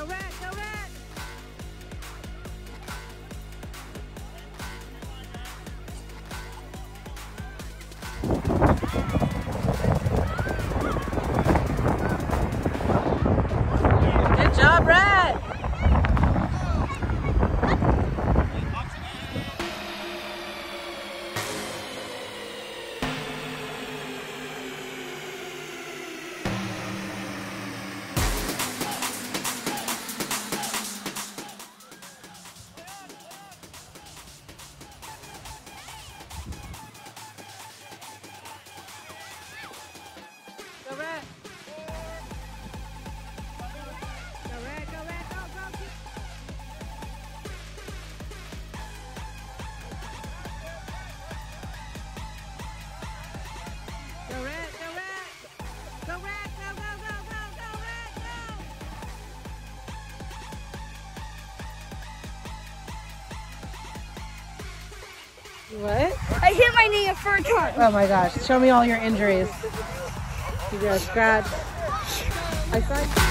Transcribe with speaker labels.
Speaker 1: Go red, go red. Good job, Red. Go red. Go red, go red, go, go. Go red, go red. Go red, go, go, go, go, go red, go. What?
Speaker 2: I hit my knee a fur truck.
Speaker 1: Oh my gosh, show me all your injuries. You got a scratch. I saw